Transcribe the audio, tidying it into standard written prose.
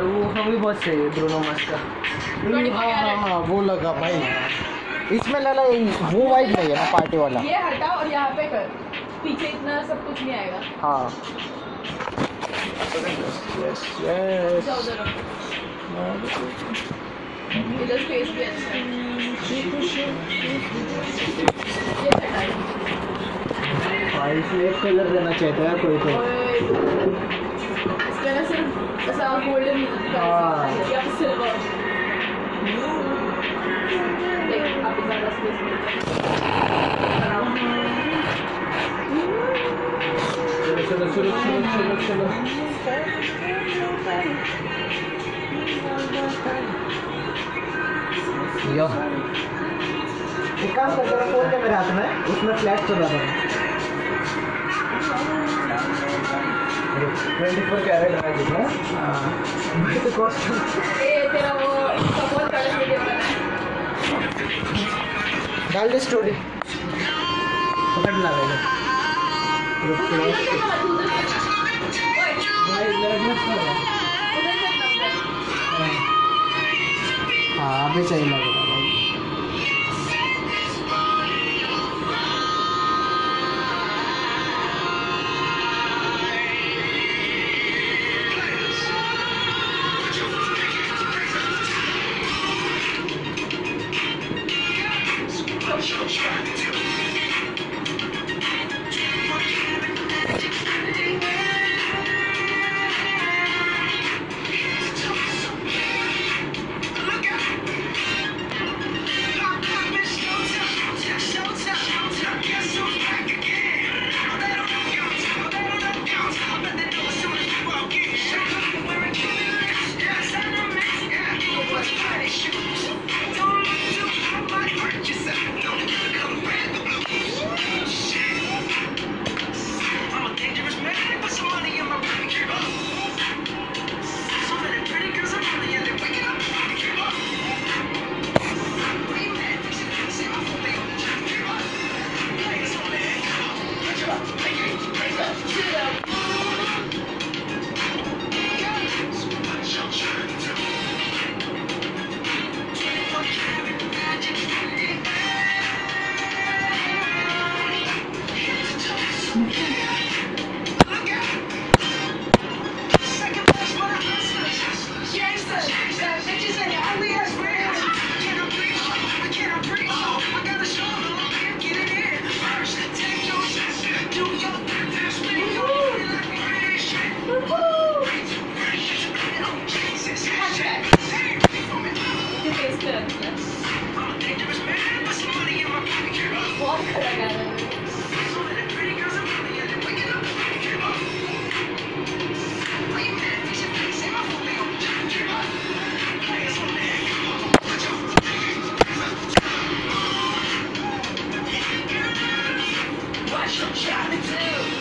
वो सॉन्ग भी बहुत सही है ब्रूनो मार्स का। हाँ वो लगा भाई। इसमें लगा वो वाइब नहीं है ना पार्टी वाला। ये हटा और यहाँ पे कर, पीछे इतना सब कुछ नहीं आएगा। हाँ यस यस इधर स्पेस भी अच्छा है। ये हटाई। भाई इसमें एक कलर देना चाहता है कोई तो। इसमें ना सिर्फ ऐसा गोल्डन या फिर सिल्वर। देख आप ज़्यादा स्पेस चलो चलो चलो चलो चलो। यो एक काम कर, तेरा फोन क्या मेरे हाथ में, उसमें फ्लैश चला था 24 कैरेट है जितना। भाई तो कॉस्ट तेरा वो सपोर्ट कर वीडियो बनाना डाल दे स्टोरी। पकड़ ला भाई हाँ अभी सही लगेगा भाई। What you trying to do?